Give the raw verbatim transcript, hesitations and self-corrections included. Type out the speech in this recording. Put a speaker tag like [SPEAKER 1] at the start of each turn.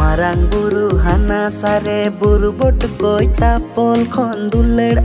[SPEAKER 1] marang buru hana sare buru bot koi tapol khon dulled